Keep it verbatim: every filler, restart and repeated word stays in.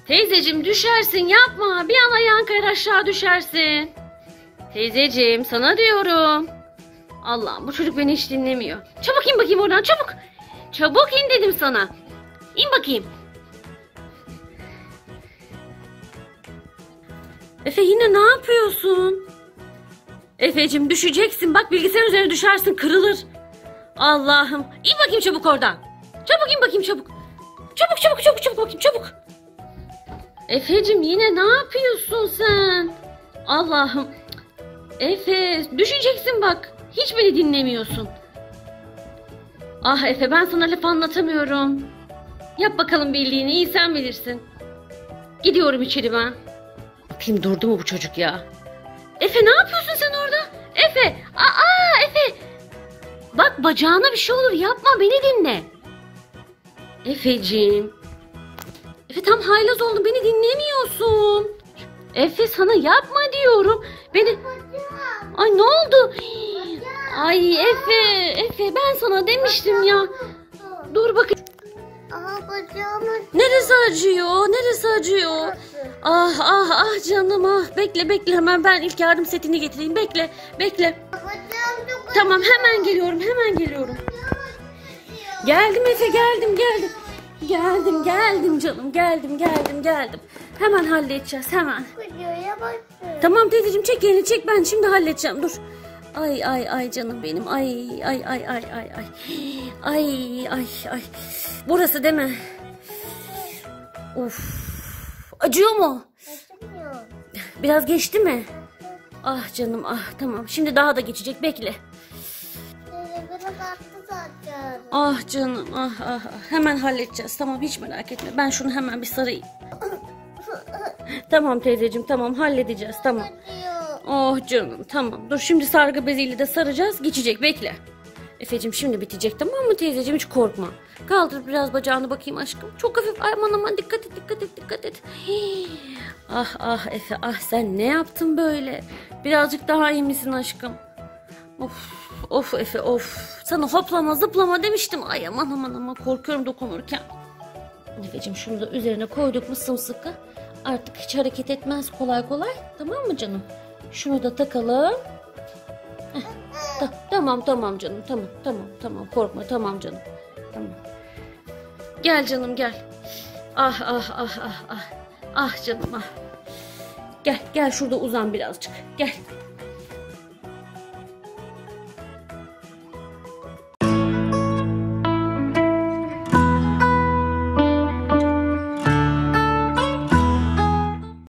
Teyzeciğim düşersin, yapma. Bir an ayağın kayar aşağı düşersin. Teyzeciğim sana diyorum. Allah'ım bu çocuk beni hiç dinlemiyor. Çabuk in bakayım oradan, çabuk. Çabuk in dedim sana. İn bakayım. Efe yine ne yapıyorsun? Efeciğim düşeceksin. Bak bilgisayar üzerine düşersin, kırılır. Allah'ım. İn bakayım çabuk oradan. Çabuk in bakayım çabuk. Çabuk çabuk çabuk çabuk bakayım çabuk. Efeciğim yine ne yapıyorsun sen? Allah'ım. Efe düşeceksin bak. Hiç beni dinlemiyorsun. Ah Efe ben sana laf anlatamıyorum. Yap bakalım bildiğini, iyi sen bilirsin. Gidiyorum içeri ben. Bakayım durdu mu bu çocuk ya? Efe ne yapıyorsun sen orada? Efe! Aa Efe! Bak bacağına bir şey olur, yapma, beni dinle. Efeciğim. Efe tam haylaz oldun, beni dinlemiyorsun. Efe sana yapma diyorum. Beni... Ay ne oldu? Ay Efe, Efe ben sana demiştim ya. Dur bakayım. Aha bacağımın. Neresi acıyor? Neresi acıyor? Ah ah ah canım ah. Bekle bekle hemen ben ilk yardım setini getireyim. Bekle bekle. Bacağım çok Tamam hemen geliyorum hemen geliyorum. Geldim Efe geldim geldim. Geldim geldim canım geldim geldim geldim. Hemen halledeceğiz hemen. acıyor bak. Tamam teyzeciğim çek elini çek, ben şimdi halledeceğim dur. Ay ay ay canım benim, ay ay ay ay ay ay. Ay ay ay. Burası değil mi? Of. Acıyor mu? Acımıyor. Biraz geçti mi? Ah canım ah, tamam şimdi daha da geçecek, bekle. Biraz arttı zaten. Ah canım ah ah ah. Hemen halledeceğiz, tamam hiç merak etme. Ben şunu hemen bir sarayım. Tamam teyzeciğim tamam halledeceğiz tamam. Acıyor. Oh canım tamam. Dur şimdi sargı beziyle de saracağız. Geçecek bekle. Efeciğim şimdi bitecek tamam mı teyzeciğim, hiç korkma. Kaldır biraz bacağını bakayım aşkım. Çok hafif, aman aman dikkat et dikkat et dikkat et. Hii. Ah ah Efe ah, sen ne yaptın böyle? Birazcık daha iyi misin aşkım? Of of Efe of. Sana hoplama zıplama demiştim. Ay aman aman aman korkuyorum dokunurken. Efeciğim şunu da üzerine koyduk mu sımsıkı. Artık hiç hareket etmez kolay kolay. Tamam mı canım? Şunu da takalım. Heh, ta- tamam tamam canım tamam tamam tamam korkma tamam canım. Tamam. Gel canım gel. Ah ah ah ah ah. Ah canım ah. Gel gel şurada uzan birazcık. Gel.